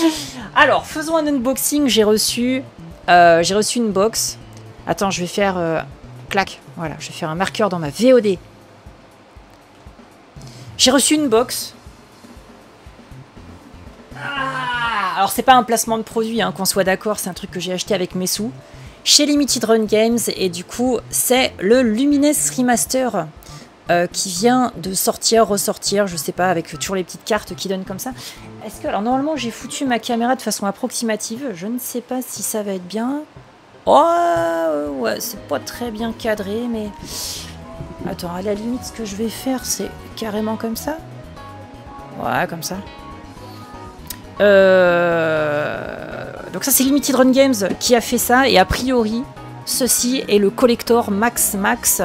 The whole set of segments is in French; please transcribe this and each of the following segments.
Alors, faisons un unboxing. J'ai reçu une box. Attends, je vais faire... clac. Voilà, je vais faire un marqueur dans ma VOD. J'ai reçu une box. Ah, alors, c'est pas un placement de produit, hein, qu'on soit d'accord. C'est un truc que j'ai acheté avec mes sous. Chez Limited Run Games. Et du coup, c'est le Lumines Remaster. Qui vient de sortir, ressortir, je sais pas, avec toujours les petites cartes qui donnent comme ça. Est-ce que... Alors, normalement, j'ai foutu ma caméra de façon approximative. Je ne sais pas si ça va être bien. Oh, ouais, c'est pas très bien cadré, mais... Attends, à la limite, ce que je vais faire, c'est carrément comme ça. Ouais, comme ça. Donc ça, c'est Limited Run Games qui a fait ça. Et a priori, ceci est le collector Max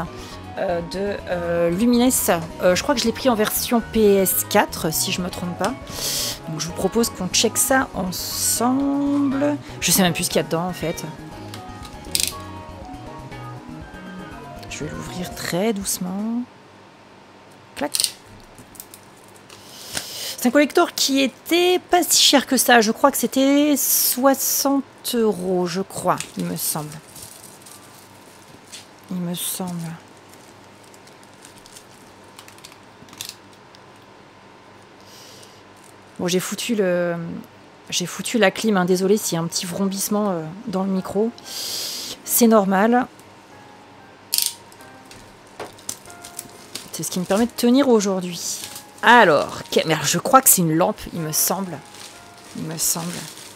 de Lumines. Je crois que je l'ai pris en version PS4, si je me trompe pas. Donc je vous propose qu'on check ça ensemble. Je sais même plus ce qu'il y a dedans, en fait. Je vais l'ouvrir très doucement. Clac. C'est un collector qui était pas si cher que ça. Je crois que c'était 60 €, je crois, il me semble. Il me semble. Bon, j'ai foutu la clim, hein. Désolé s'il y a un petit vrombissement dans le micro. C'est normal. C'est ce qui me permet de tenir aujourd'hui. Alors, mais alors, je crois que c'est une lampe, il me semble. Il me semble.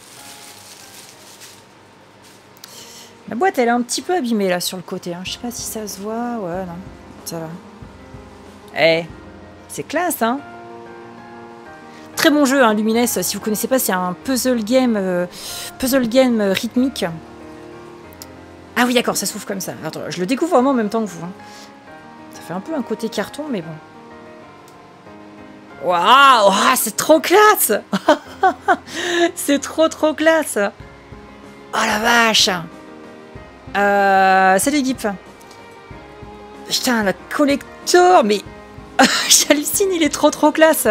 La boîte, elle est un petit peu abîmée là sur le côté, hein. Je sais pas si ça se voit. Ouais, non, ça va. Eh, c'est classe, hein. Très bon jeu, hein, Lumines. Si vous connaissez pas, c'est un puzzle game rythmique. Ah oui, d'accord, ça s'ouvre comme ça. Attends, je le découvre vraiment en même temps que vous, hein. Ça fait un peu un côté carton, mais bon. Waouh, c'est trop classe. C'est trop classe. Oh la vache. Salut Gip. Putain, la collector, mais... J'hallucine, il est trop classe.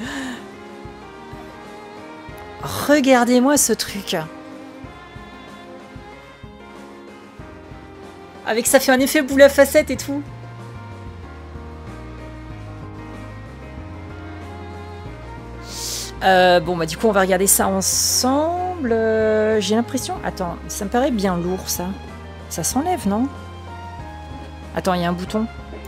Regardez-moi ce truc. Avec ça fait un effet boule à facettes et tout. Bon, bah du coup, on va regarder ça ensemble. J'ai l'impression... Attends, ça me paraît bien lourd, ça. Ça s'enlève, non? Attends, il y a un bouton.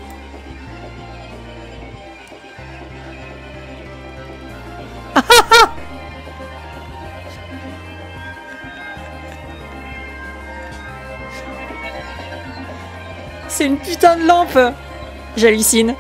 C'est une putain de lampe. J'hallucine.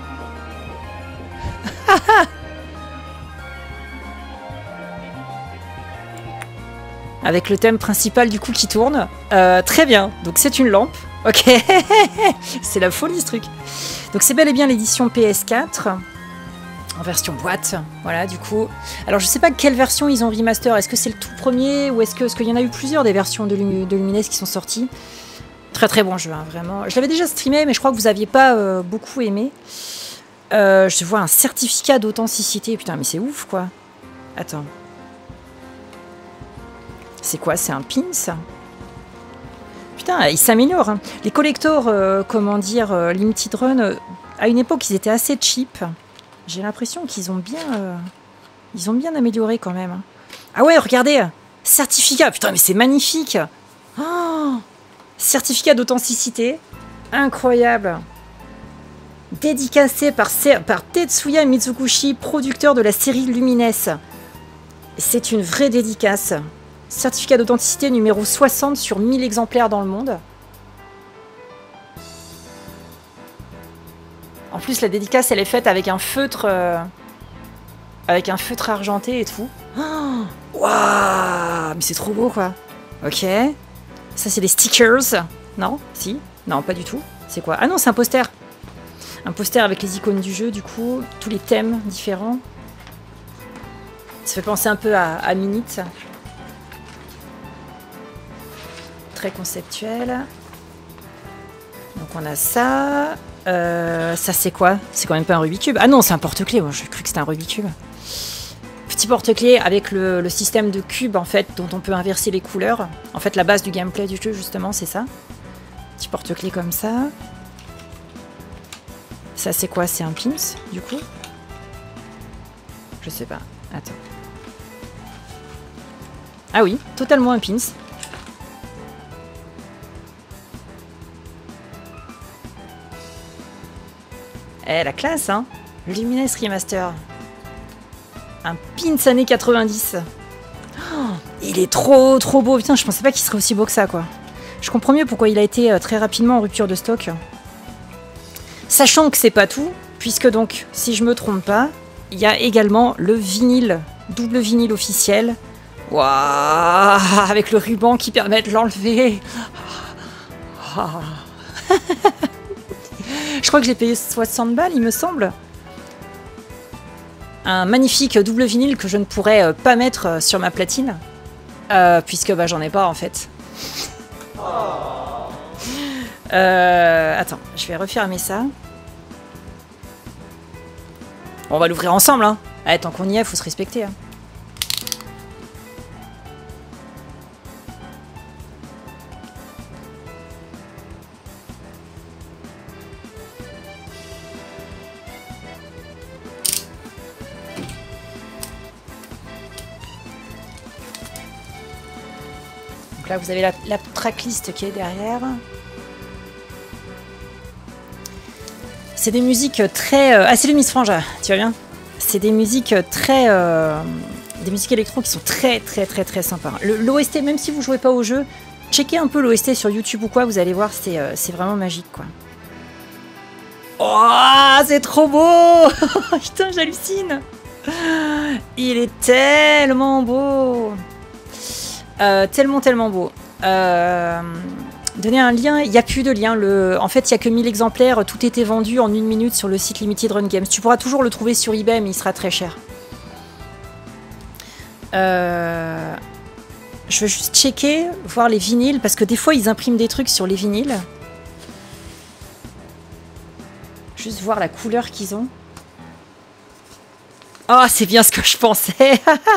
Avec le thème principal du coup qui tourne. Très bien, donc c'est une lampe. Ok, c'est la folie ce truc. Donc c'est bel et bien l'édition PS4. En version boîte, voilà du coup. Alors je sais pas quelle version ils ont remaster. Est-ce que c'est le tout premier ou est-ce qu'il y en a eu plusieurs des versions de Lumines qui sont sorties? Très bon jeu, hein, vraiment. Je l'avais déjà streamé, mais je crois que vous aviez pas beaucoup aimé. Je vois un certificat d'authenticité. Putain, mais c'est ouf, quoi. Attends. C'est quoi? C'est un pin, ça? Putain, il s'améliore, hein. Les collectors, comment dire, Limited Run, à une époque, ils étaient assez cheap. J'ai l'impression qu'ils ont bien... ils ont bien amélioré, quand même. Ah ouais, regardez! Certificat! Putain, mais c'est magnifique! Oh, certificat d'authenticité. Incroyable. Dédicacé par Tetsuya Mizuguchi, producteur de la série Lumines. C'est une vraie dédicace. Certificat d'authenticité numéro 60 sur 1000 exemplaires dans le monde. En plus, la dédicace, elle est faite avec un feutre... argenté et tout. Waouh, wow, mais c'est trop beau, quoi. Ok. Ça, c'est des stickers. Non? Si? Non, pas du tout. C'est quoi? Ah non, c'est un poster. Un poster avec les icônes du jeu, du coup. Tous les thèmes différents. Ça fait penser un peu à Minute. Très conceptuel. Donc, on a ça. Ça, c'est quoi? C'est quand même pas un Rubik's Cube. Ah non, c'est un porte-clés. Moi, j'ai cru que c'était un Rubik's Cube. petit porte-clés avec le système de cubes en fait dont on peut inverser les couleurs. En fait la base du gameplay du jeu justement c'est ça. Petit porte-clés comme ça. Ça c'est quoi? C'est un pins du coup? Je sais pas. Attends. Ah oui, totalement un pins. Eh la classe hein. Lumines Remaster. Un pins années 90. Oh, il est trop beau. Putain, je pensais pas qu'il serait aussi beau que ça, quoi. Je comprends mieux pourquoi il a été très rapidement en rupture de stock. Sachant que c'est pas tout, puisque donc, si je me trompe pas, il y a également le vinyle, double vinyle officiel. Waouh, avec le ruban qui permet de l'enlever. Oh. Je crois que j'ai payé 60 balles, il me semble. Un magnifique double vinyle que je ne pourrais pas mettre sur ma platine. Puisque bah, j'en ai pas en fait. Attends, je vais refermer ça. On va l'ouvrir ensemble, hein. Allez, tant qu'on y est, faut se respecter. Hein. Donc là, vous avez la tracklist qui est derrière. C'est des musiques très... Ah, c'est le Miss Frange, tu vas bien? C'est des musiques très... Des musiques électro qui sont très sympas. L'OST, même si vous jouez pas au jeu, checkez un peu l'OST sur YouTube ou quoi, vous allez voir, c'est vraiment magique, quoi. Oh, c'est trop beau. Putain, j'hallucine. Il est tellement beau. Tellement beau. Donner un lien, il n'y a plus de lien. En fait, il n'y a que 1000 exemplaires. Tout était vendu en 1 minute sur le site Limited Run Games. Tu pourras toujours le trouver sur eBay, mais il sera très cher. Je veux juste checker, voir les vinyles, parce que des fois, ils impriment des trucs sur les vinyles. Juste voir la couleur qu'ils ont. Oh, c'est bien ce que je pensais.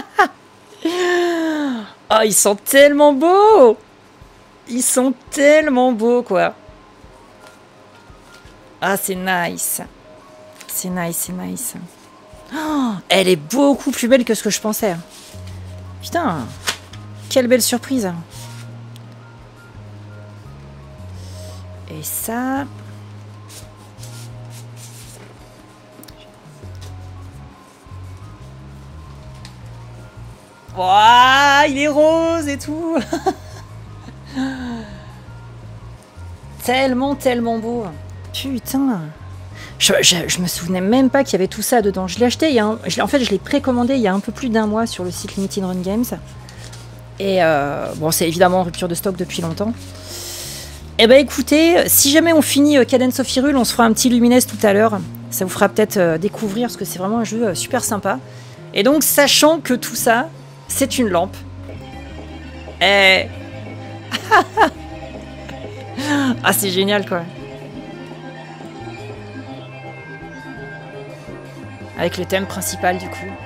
Oh, ils sont tellement beaux. Ils sont tellement beaux, quoi. Ah, c'est nice. C'est nice. Oh, elle est beaucoup plus belle que ce que je pensais. Putain, quelle belle surprise. Et ça... Waouh, il est rose et tout. Tellement beau. Putain. Je me souvenais même pas qu'il y avait tout ça dedans. Je l'ai acheté, en fait je l'ai précommandé il y a un peu plus d'1 mois sur le site Limited Run Games. Et bon, c'est évidemment en rupture de stock depuis longtemps. Et bah écoutez, si jamais on finit Cadence of Hyrule, on se fera un petit Lumines tout à l'heure. Ça vous fera peut-être découvrir, parce que c'est vraiment un jeu super sympa. Et donc, sachant que tout ça, c'est une lampe. Et... ah, c'est génial, quoi. Avec le thème principal, du coup.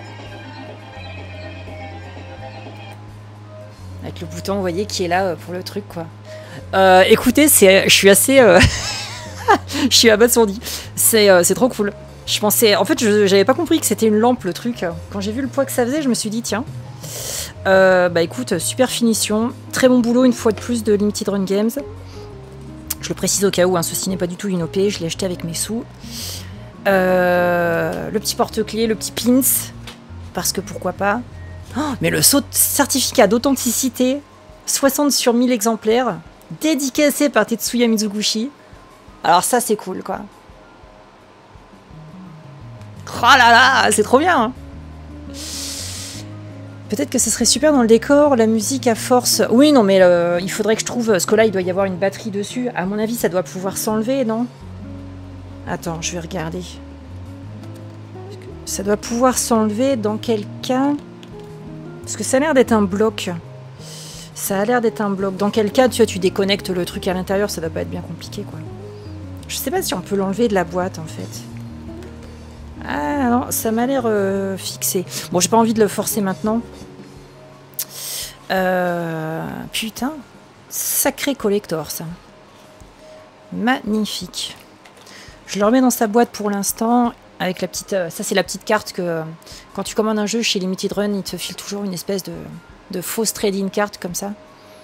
Avec le bouton, vous voyez, qui est là pour le truc, quoi. Écoutez, je suis assez... je suis abasourdi. C'est trop cool. Je pensais... En fait, j'avais pas compris que c'était une lampe, le truc. Quand j'ai vu le poids que ça faisait, je me suis dit, tiens... bah écoute, super finition. Très bon boulot, une fois de plus, de Limited Run Games. Je le précise au cas où, hein, ceci n'est pas du tout une OP. Je l'ai acheté avec mes sous. Le petit porte-clés, le petit pins. Parce que pourquoi pas. Oh, mais le certificat d'authenticité, 60 sur 1000 exemplaires, dédicacé par Tetsuya Mizuguchi. Alors ça, c'est cool, quoi. Oh là là, c'est trop bien, hein. Peut-être que ce serait super dans le décor, la musique à force... Oui, non, mais il faudrait que je trouve... Parce que là, il doit y avoir une batterie dessus. À mon avis, ça doit pouvoir s'enlever, non? Attends, je vais regarder. Ça doit pouvoir s'enlever dans quel cas? Parce que ça a l'air d'être un bloc. Ça a l'air d'être un bloc. Dans quel cas, tu vois, tu déconnectes le truc à l'intérieur, ça doit pas être bien compliqué, quoi. Je sais pas si on peut l'enlever de la boîte, en fait. Ah non, ça m'a l'air fixé. Bon, j'ai pas envie de le forcer maintenant. Putain, sacré collector ça. Magnifique. Je le remets dans sa boîte pour l'instant. Avec la petite, ça c'est la petite carte que quand tu commandes un jeu chez Limited Run, il te file toujours une espèce de fausse trading card comme ça.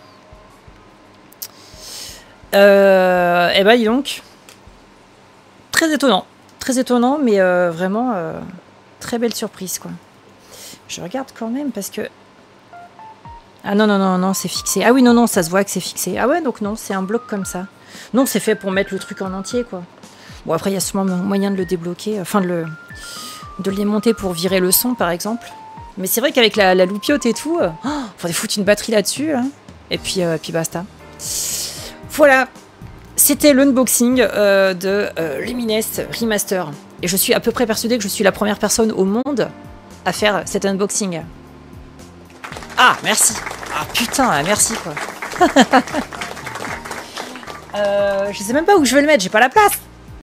Et bah dis donc, très étonnant, mais vraiment très belle surprise quoi. Je regarde quand même parce que ah non, c'est fixé. Ah oui non, ça se voit que c'est fixé. Ah ouais donc non, c'est un bloc comme ça. Non, c'est fait pour mettre le truc en entier quoi. Bon, après, il y a sûrement moyen de le débloquer, enfin de le démonter pour virer le son, par exemple. Mais c'est vrai qu'avec la loupiote et tout, faudrait foutre une batterie là-dessus, hein. Et puis basta. Voilà, c'était l'unboxing de Lumines Remaster. Et je suis à peu près persuadée que je suis la première personne au monde à faire cet unboxing. Ah, merci. Ah putain, merci quoi. Je sais même pas où je vais le mettre, j'ai pas la place.